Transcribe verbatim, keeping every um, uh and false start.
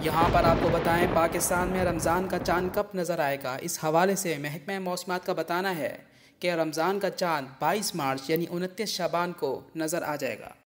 यहाँ पर आपको बताएं पाकिस्तान में रमज़ान का चाँद कब नज़र आएगा। इस हवाले से महकमा मौसमात का बताना है कि रमज़ान का चाँद बाईस मार्च यानी उनतीस शाबान को नज़र आ जाएगा।